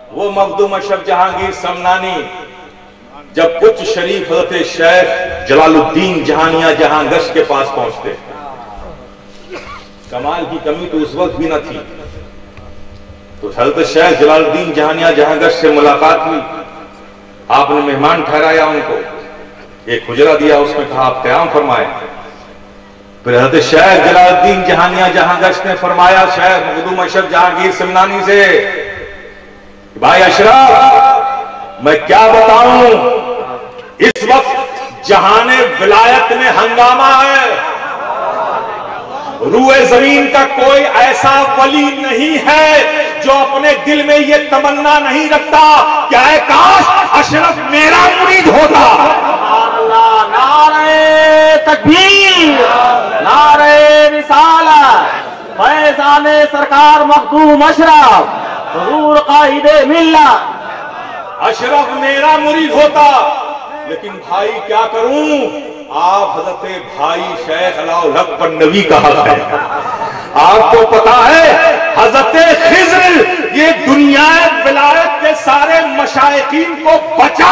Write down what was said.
وہ مخدوم اشرف جہانگیر سمنانی جب کچھ شریف حضرت شیخ جلال الدین جہانیہ جہاں گشت کے پاس پہنچتے، کمال کی کمی تو اس وقت بھی نہ تھی، تو حضرت شیخ جلال الدین جہانیہ جہاں گشت سے ملاقات ہوئی، آپ نے مہمان ٹھہرایا ان کو، ایک حجرہ دیا، اس میں کہا آپ قیام فرمائے۔ پھر حضرت شیخ جلال الدین جہانیہ جہاں گشت نے فرمایا شیخ مخدوم اشرف جہانگیر سمنانی سے، بھائی اشرف میں کیا بتاؤں، اس وقت جہان ولایت میں ہنگامہ ہے، روئے زمین کا کوئی ایسا ولی نہیں ہے جو اپنے دل میں یہ تمنا نہیں رکھتا کہ اے کاش اشرف میرا مرید ہوتا۔ نعرہ تکبیر، نعرہ رسالت، فیضان سرکار مخدوم اشرف حضور قائد ملت، اشرف میرا مرید ہوتا، لیکن بھائی کیا کروں، آپ حضرت بھائی شیخ علاء الحق پر نبی کا حق ہے۔ آپ کو پتا ہے حضرت خضر یہ دنیا ولایت کے سارے مشائقین کو بچا